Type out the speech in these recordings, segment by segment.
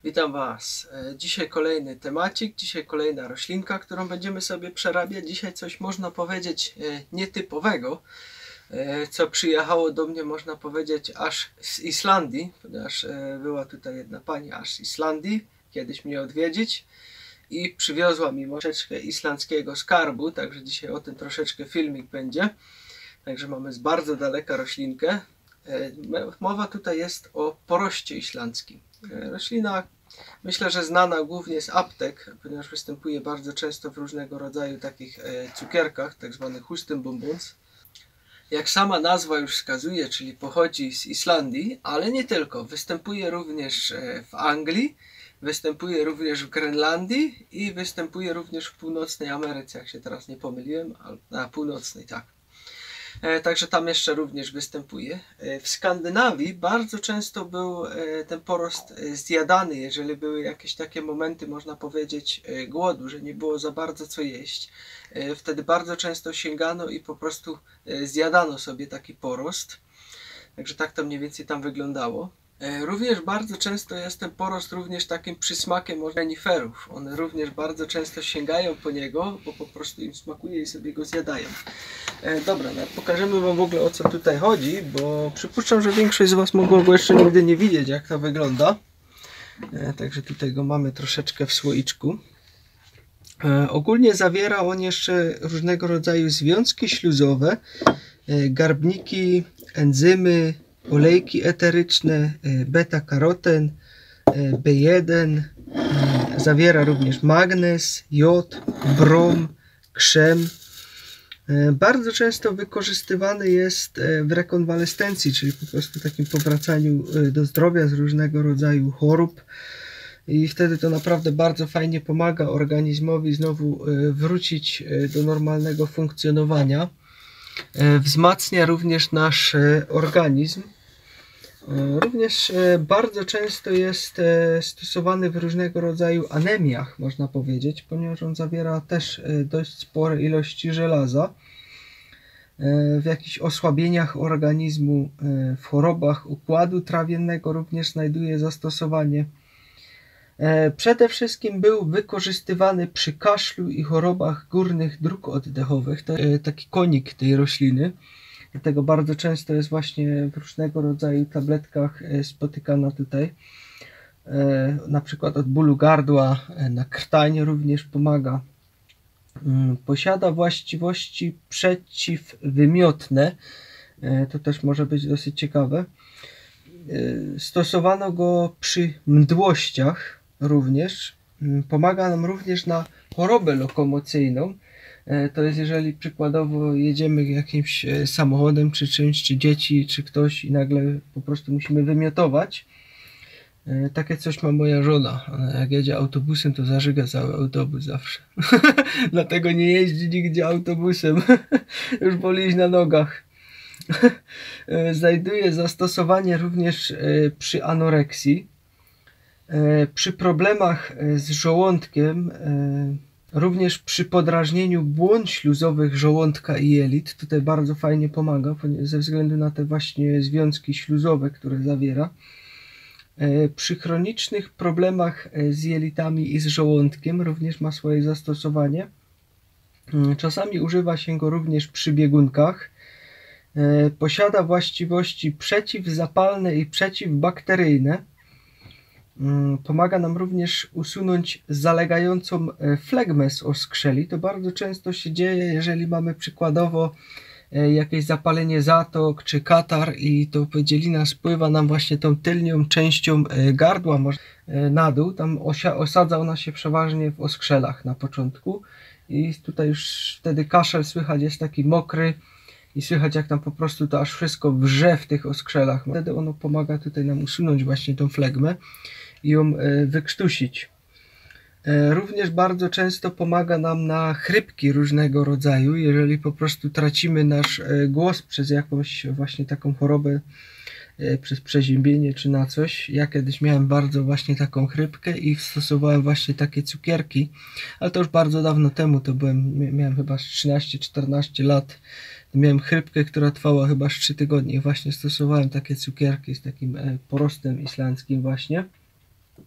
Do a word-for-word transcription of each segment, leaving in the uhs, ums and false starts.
Witam Was. Dzisiaj kolejny temacik, dzisiaj kolejna roślinka, którą będziemy sobie przerabiać. Dzisiaj coś można powiedzieć nietypowego, co przyjechało do mnie, można powiedzieć, aż z Islandii, ponieważ była tutaj jedna pani aż z Islandii kiedyś mnie odwiedzić i przywiozła mi troszeczkę islandzkiego skarbu, także dzisiaj o tym troszeczkę filmik będzie. Także mamy z bardzo daleka roślinkę. Mowa tutaj jest o poroście islandzkim. Roślina, myślę, że znana głównie z aptek, ponieważ występuje bardzo często w różnego rodzaju takich cukierkach, tak zwanych hustenbonbons. Jak sama nazwa już wskazuje, czyli pochodzi z Islandii, ale nie tylko. Występuje również w Anglii, występuje również w Grenlandii i występuje również w północnej Ameryce, jak się teraz nie pomyliłem, na północnej, tak. Także tam jeszcze również występuje. W Skandynawii bardzo często był ten porost zjadany, jeżeli były jakieś takie momenty, można powiedzieć, głodu, że nie było za bardzo co jeść. Wtedy bardzo często sięgano i po prostu zjadano sobie taki porost. Także tak to mniej więcej tam wyglądało. Również bardzo często jest ten porost również takim przysmakiem reniferów. One również bardzo często sięgają po niego, bo po prostu im smakuje i sobie go zjadają. E, dobra, no, pokażemy Wam w ogóle, o co tutaj chodzi, bo przypuszczam, że większość z Was mogło go jeszcze nigdy nie widzieć, jak to wygląda. E, także tutaj go mamy troszeczkę w słoiczku. E, ogólnie zawiera on jeszcze różnego rodzaju związki śluzowe, e, garbniki, enzymy, olejki eteryczne, beta-karoten, B jeden, zawiera również magnez, jod, brom, krzem. Bardzo często wykorzystywany jest w rekonwalescencji, czyli po prostu takim powracaniu do zdrowia z różnego rodzaju chorób. I wtedy to naprawdę bardzo fajnie pomaga organizmowi znowu wrócić do normalnego funkcjonowania. Wzmacnia również nasz organizm. Również bardzo często jest stosowany w różnego rodzaju anemiach, można powiedzieć, ponieważ on zawiera też dość spore ilości żelaza. W jakichś osłabieniach organizmu, w chorobach układu trawiennego również znajduje zastosowanie. Przede wszystkim był wykorzystywany przy kaszlu i chorobach górnych dróg oddechowych. To taki konik tej rośliny. Dlatego bardzo często jest właśnie w różnego rodzaju tabletkach spotykana tutaj. Na przykład od bólu gardła, na krtań również pomaga. Posiada właściwości przeciwwymiotne. To też może być dosyć ciekawe. Stosowano go przy mdłościach również. Pomaga nam również na chorobę lokomocyjną. To jest, jeżeli przykładowo jedziemy jakimś samochodem, czy czymś, czy dzieci, czy ktoś i nagle po prostu musimy wymiotować. Takie coś ma moja żona. Ona jak jedzie autobusem, to zażyga cały autobus zawsze. Dlatego nie jeździ nigdzie autobusem. Już boli iść na nogach. Znajduje zastosowanie również przy anoreksji, przy problemach z żołądkiem, również przy podrażnieniu błon śluzowych żołądka i jelit. Tutaj bardzo fajnie pomaga, ze względu na te właśnie związki śluzowe, które zawiera. Przy chronicznych problemach z jelitami i z żołądkiem również ma swoje zastosowanie. Czasami używa się go również przy biegunkach. Posiada właściwości przeciwzapalne i przeciwbakteryjne. Pomaga nam również usunąć zalegającą flegmę z oskrzeli. To bardzo często się dzieje, jeżeli mamy przykładowo jakieś zapalenie zatok czy katar i to wydzielina spływa nam właśnie tą tylnią częścią gardła na dół. Tam osadza ona się przeważnie w oskrzelach na początku i tutaj już wtedy kaszel słychać jest taki mokry i słychać, jak tam po prostu to aż wszystko wrze w tych oskrzelach. Wtedy ono pomaga tutaj nam usunąć właśnie tą flegmę i ją wykrztusić. Również bardzo często pomaga nam na chrypki różnego rodzaju, jeżeli po prostu tracimy nasz głos przez jakąś właśnie taką chorobę, przez przeziębienie czy na coś. Ja kiedyś miałem bardzo właśnie taką chrypkę i stosowałem właśnie takie cukierki, ale to już bardzo dawno temu, to byłem, miałem chyba trzynaście czternaście lat. Miałem chrypkę, która trwała chyba trzy tygodnie. Właśnie stosowałem takie cukierki z takim porostem islandzkim właśnie.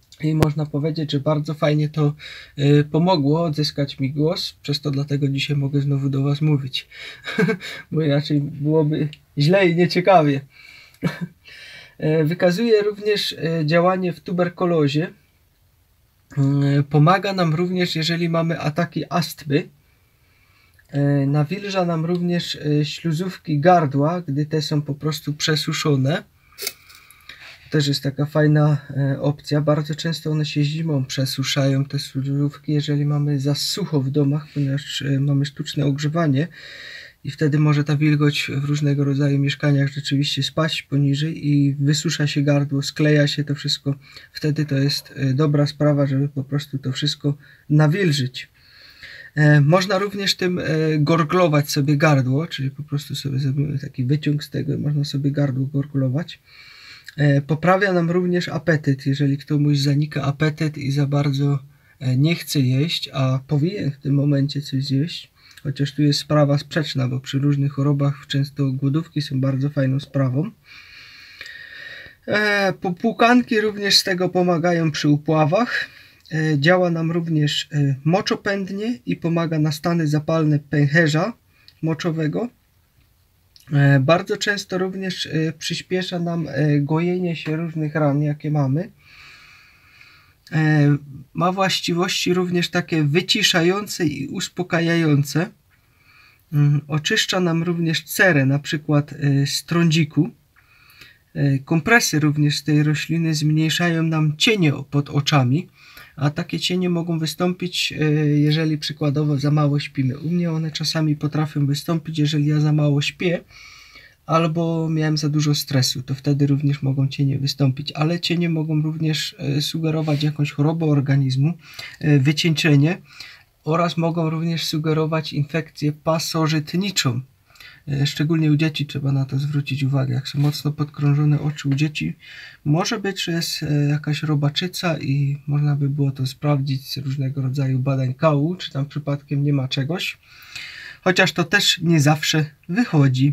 I można powiedzieć, że bardzo fajnie to y, pomogło odzyskać mi głos, przez to dlatego dzisiaj mogę znowu do Was mówić, bo inaczej byłoby źle i nieciekawie. Wykazuje również y, działanie w tuberkulozie. Y, pomaga nam również, jeżeli mamy ataki astmy. Y, nawilża nam również y, śluzówki gardła, gdy te są po prostu przesuszone. Też jest taka fajna e, opcja. Bardzo często one się zimą przesuszają, te śluzówki, jeżeli mamy za sucho w domach, ponieważ e, mamy sztuczne ogrzewanie i wtedy może ta wilgoć w różnego rodzaju mieszkaniach rzeczywiście spaść poniżej i wysusza się gardło, skleja się to wszystko. Wtedy to jest e, dobra sprawa, żeby po prostu to wszystko nawilżyć. E, można również tym e, gorglować sobie gardło, czyli po prostu sobie zrobimy taki wyciąg z tego i można sobie gardło gorglować. Poprawia nam również apetyt, jeżeli komuś zanika apetyt i za bardzo nie chce jeść, a powinien w tym momencie coś zjeść, chociaż tu jest sprawa sprzeczna, bo przy różnych chorobach często głodówki są bardzo fajną sprawą. Popłukanki również z tego pomagają przy upławach. Działa nam również moczopędnie i pomaga na stany zapalne pęcherza moczowego. Bardzo często również przyspiesza nam gojenie się różnych ran, jakie mamy. Ma właściwości również takie wyciszające i uspokajające. Oczyszcza nam również cerę, na przykład z trądziku. Kompresy również z tej rośliny zmniejszają nam cienie pod oczami, a takie cienie mogą wystąpić, jeżeli przykładowo za mało śpimy. U mnie one czasami potrafią wystąpić, jeżeli ja za mało śpię, albo miałem za dużo stresu, to wtedy również mogą cienie wystąpić, ale cienie mogą również sugerować jakąś chorobę organizmu, wycieńczenie oraz mogą również sugerować infekcję pasożytniczą. Szczególnie u dzieci trzeba na to zwrócić uwagę. Jak są mocno podkrążone oczy u dzieci, może być, że jest jakaś robaczyca i można by było to sprawdzić z różnego rodzaju badań kału, czy tam przypadkiem nie ma czegoś. Chociaż to też nie zawsze wychodzi.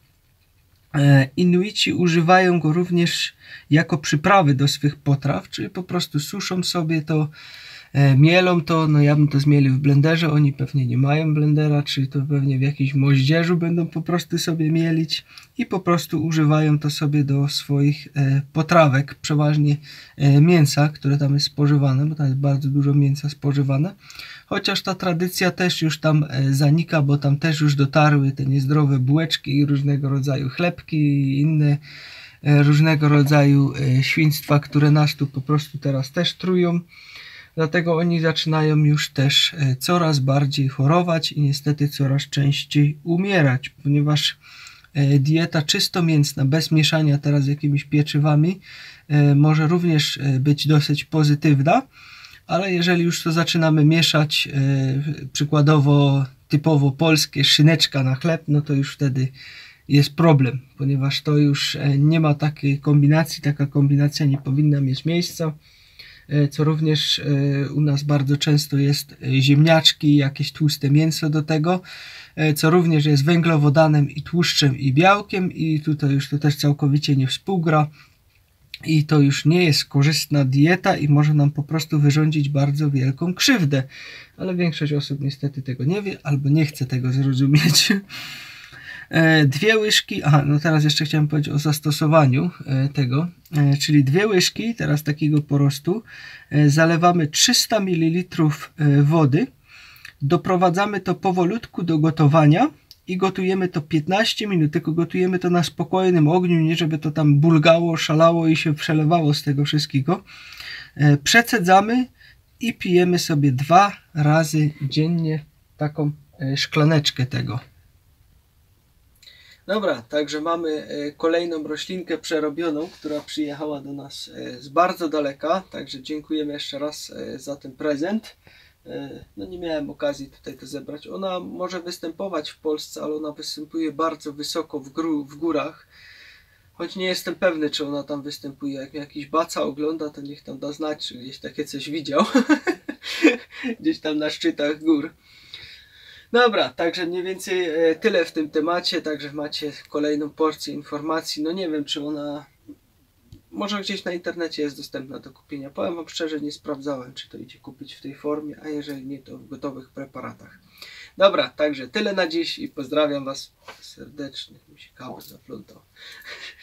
Inuici używają go również jako przyprawy do swych potraw, czyli po prostu suszą sobie to, mielą to, no ja bym to zmielił w blenderze, oni pewnie nie mają blendera, czyli to pewnie w jakimś moździerzu będą po prostu sobie mielić i po prostu używają to sobie do swoich potrawek, przeważnie mięsa, które tam jest spożywane, bo tam jest bardzo dużo mięsa spożywane, chociaż ta tradycja też już tam zanika, bo tam też już dotarły te niezdrowe bułeczki i różnego rodzaju chlebki i inne różnego rodzaju świństwa, które nas tu po prostu teraz też trują. Dlatego oni zaczynają już też coraz bardziej chorować i niestety coraz częściej umierać, ponieważ dieta czysto mięsna, bez mieszania teraz z jakimiś pieczywami, może również być dosyć pozytywna, ale jeżeli już to zaczynamy mieszać, przykładowo typowo polskie, szyneczka na chleb, no to już wtedy jest problem, ponieważ to już nie ma takiej kombinacji, taka kombinacja nie powinna mieć miejsca. Co również u nas bardzo często jest ziemniaczki, jakieś tłuste mięso do tego, co również jest węglowodanem i tłuszczem i białkiem i tutaj już to też całkowicie nie współgra i to już nie jest korzystna dieta i może nam po prostu wyrządzić bardzo wielką krzywdę, ale większość osób niestety tego nie wie albo nie chce tego zrozumieć. Dwie łyżki, aha, no teraz jeszcze chciałem powiedzieć o zastosowaniu tego, czyli dwie łyżki teraz takiego porostu, zalewamy trzysta mililitrów wody, doprowadzamy to powolutku do gotowania i gotujemy to piętnaście minut, tylko gotujemy to na spokojnym ogniu, nie żeby to tam bulgało, szalało i się przelewało z tego wszystkiego. Przecedzamy i pijemy sobie dwa razy dziennie taką szklaneczkę tego. Dobra, także mamy kolejną roślinkę przerobioną, która przyjechała do nas z bardzo daleka, także dziękujemy jeszcze raz za ten prezent. No nie miałem okazji tutaj to zebrać. Ona może występować w Polsce, ale ona występuje bardzo wysoko w, gru, w górach. Choć nie jestem pewny, czy ona tam występuje. Jak mnie jakiś baca ogląda, to niech tam da znać, czy gdzieś takie coś widział. Gdzieś tam na szczytach gór. Dobra, także mniej więcej tyle w tym temacie, także macie kolejną porcję informacji. No nie wiem, czy ona może gdzieś na internecie jest dostępna do kupienia. Powiem wam szczerze, nie sprawdzałem, czy to idzie kupić w tej formie, a jeżeli nie, to w gotowych preparatach. Dobra, także tyle na dziś i pozdrawiam was serdecznie. Mi się kabel zaplątał.